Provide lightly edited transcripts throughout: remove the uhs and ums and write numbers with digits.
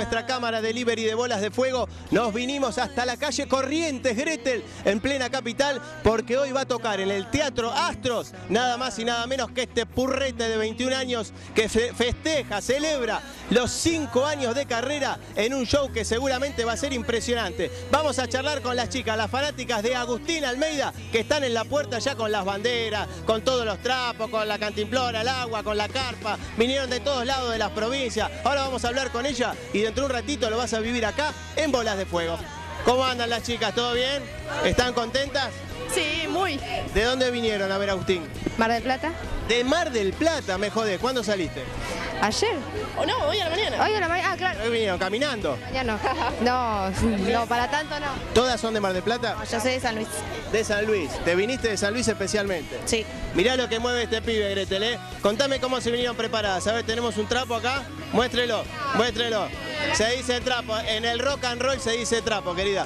nuestra cámara delivery de bolas de fuego. Nos vinimos hasta la calle Corrientes, Gretel, en plena capital, porque hoy va a tocar en el Teatro Astros, nada más y nada menos que este purrete de 21 años que festeja, celebra los 5 años de carrera en un show que seguramente va a ser impresionante. Vamos a charlar con las chicas, las fanáticas de Agustín Almeida, que están en la puerta ya con las banderas, con todos los trapos, con la cantimplora, el agua, con la carpa. Vinieron de todos lados de las provincias. Ahora vamos a hablar con ella y dentro de un ratito lo vas a vivir acá en Bolas de Fuego. ¿Cómo andan las chicas? ¿Todo bien? ¿Están contentas? Sí, muy. ¿De dónde vinieron a ver a Agustín? Mar del Plata. De Mar del Plata, me jodés. ¿Cuándo saliste? ¿Ayer? ¿O no? Hoy a la mañana. Hoy a la mañana, claro. Hoy vinieron caminando. Mañana no. No, para tanto no. ¿Todas son de Mar del Plata? No, yo soy de San Luis. De San Luis. ¿Te viniste de San Luis especialmente? Sí. Mirá lo que mueve este pibe, Gretel, ¿eh? Contame cómo se vinieron preparadas. A ver, tenemos un trapo acá. Muéstrelo, muéstrelo. Se dice trapo. En el rock and roll se dice trapo, querida.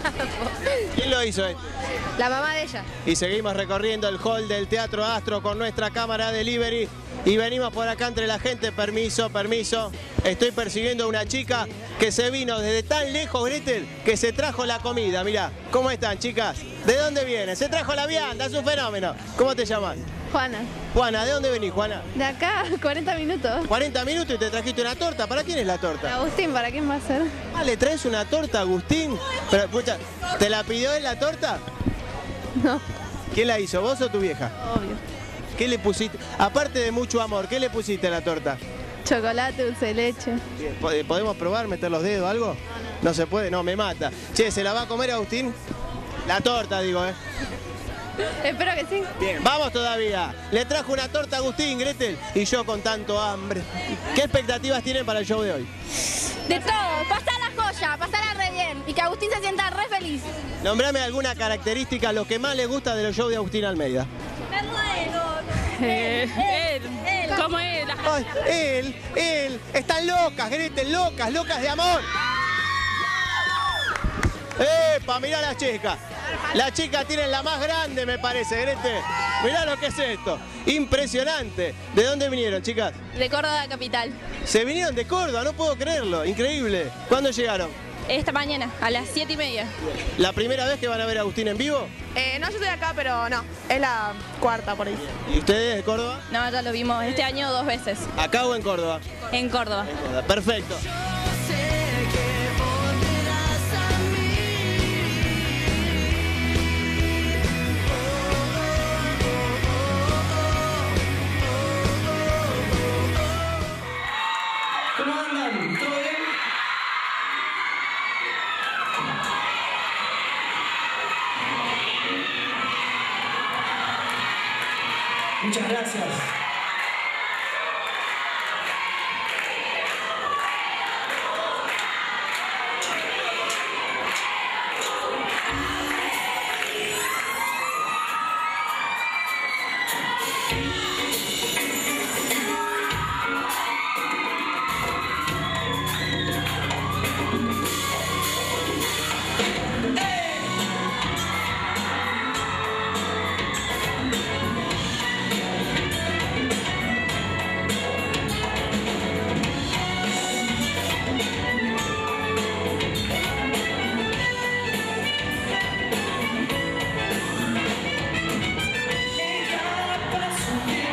¿Quién lo hizo este? La mamá de ella. Y seguimos recorriendo el hall del Teatro Astro con nuestra cámara delivery. Y venimos por acá entre la gente. Permiso, permiso. Estoy persiguiendo a una chica que se vino desde tan lejos, Gretel, que se trajo la comida. Mirá, ¿cómo están, chicas? ¿De dónde vienen? Se trajo la vianda, es un fenómeno. ¿Cómo te llamas? Juana. Juana, ¿de dónde venís, Juana? De acá, 40 minutos. 40 minutos y te trajiste una torta. ¿Para quién es la torta? Agustín, ¿para quién va a ser? Ah, ¿le traes una torta a Agustín? Pero, escucha, ¿te la pidió él la torta? No. ¿Quién la hizo, vos o tu vieja? Obvio. ¿Qué le pusiste? Aparte de mucho amor, ¿qué le pusiste a la torta? Chocolate, dulce de leche. Bien, ¿podemos probar, meter los dedos, algo? No se puede, no, me mata. Che, ¿se la va a comer Agustín? La torta, digo, ¿eh? Espero que sí. Bien, vamos todavía. Le trajo una torta a Agustín, Gretel, y yo con tanto hambre. ¿Qué expectativas tienen para el show de hoy? De todo, pasala joya, pasala re bien y que Agustín se sienta re feliz. Nombrame alguna característica, lo que más le gusta de los shows de Agustín Almeida. Él. ¿Cómo es? Ay, él. Están locas, Gretel, locas de amor. ¡Epa! Mirá las chicas. Las chicas tienen la más grande, me parece, Gretel. Mirá lo que es esto. Impresionante. ¿De dónde vinieron, chicas? De Córdoba capital. Se vinieron de Córdoba, no puedo creerlo. Increíble. ¿Cuándo llegaron? Esta mañana, a las 7:30. ¿La primera vez que van a ver a Agustín en vivo? No, yo estoy acá, pero no. Es la cuarta por ahí. ¿Y ustedes de Córdoba? No, ya lo vimos este año 2 veces. ¿Acá o en Córdoba? En Córdoba. En Córdoba. Perfecto. ¿Cómo andan? ¿Todo bien? Muchas gracias. Ella pasa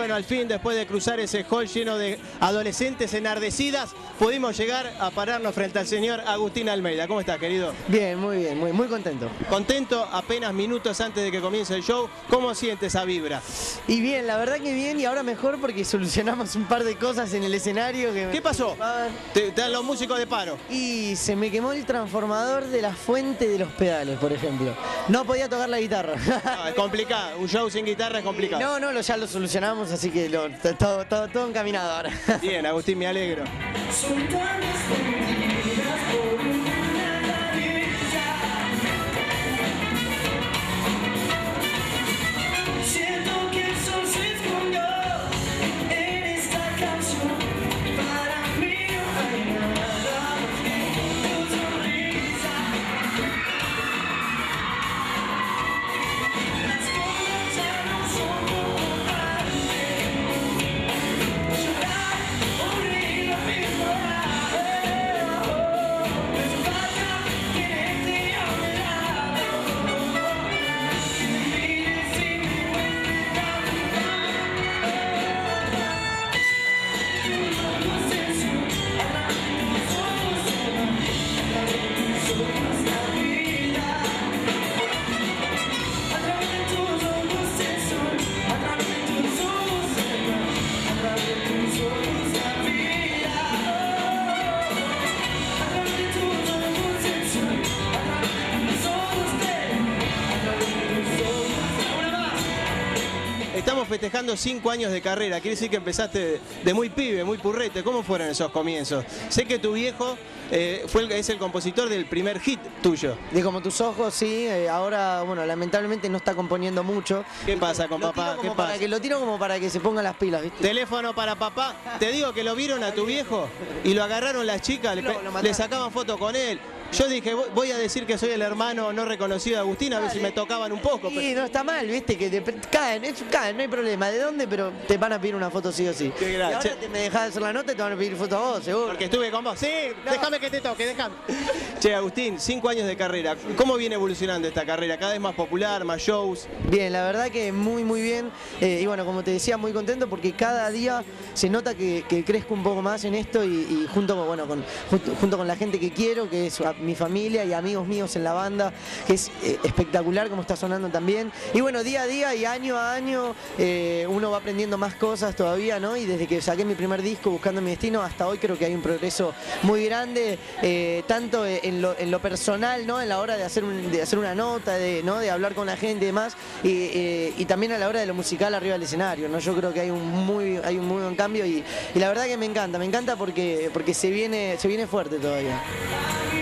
bueno, al fin, después de cruzar ese hall lleno de adolescentes enardecidas, pudimos llegar a pararnos frente al señor Agustín Almeida. ¿Cómo estás, querido? Bien, muy contento. Contento, apenas minutos antes de que comience el show. ¿Cómo sientes esa vibra? Y bien, la verdad que bien, y ahora mejor porque solucionamos un par de cosas en el escenario que ¿Qué pasó? Te dan los músicos de paro. Y se me quemó el transformador de la fuente de los pedales, por ejemplo. No podía tocar la guitarra. No, es complicado, un show sin guitarra es complicado. No, ya lo solucionamos, así que todo encaminado ahora. Bien, Agustín, me alegro. Estamos festejando 5 años de carrera, quiere decir que empezaste de muy pibe, muy purrete. ¿Cómo fueron esos comienzos? Sé que tu viejo es el compositor del primer hit tuyo. De Como tus ojos, sí, ahora, bueno, lamentablemente no está componiendo mucho. ¿Qué pasa con papá? ¿Qué pasa? Lo tiro como para que se ponga las pilas, ¿viste? Teléfono para papá. Te digo que lo vieron a tu viejo y lo agarraron las chicas, le sacaban foto con él. Yo dije, voy a decir que soy el hermano no reconocido de Agustín, a ver si me tocaban un poco. Sí, no está mal, viste, que caen, no hay problema. ¿De dónde? Pero te van a pedir una foto sí o sí. Qué y ahora me dejás de hacer la nota y te van a pedir foto a vos, seguro. Porque estuve con vos. Sí, no. Déjame que te toque, déjame. Che, Agustín, 5 años de carrera. ¿Cómo viene evolucionando esta carrera? ¿Cada vez más popular, más shows? Bien, la verdad que muy bien. Y bueno, como te decía, muy contento porque cada día se nota que crezco un poco más en esto y junto con la gente que quiero, que es mi familia y amigos míos en la banda, que es espectacular como está sonando también. Y bueno, día a día y año a año uno va aprendiendo más cosas todavía, ¿no? Y desde que saqué mi primer disco, Buscando mi Destino, hasta hoy creo que hay un progreso muy grande, tanto en lo personal, ¿no? En la hora de hacer una nota, ¿no? De hablar con la gente y demás, y también a la hora de lo musical arriba del escenario, ¿no? Yo creo que hay un muy buen cambio y la verdad que me encanta porque se viene fuerte todavía.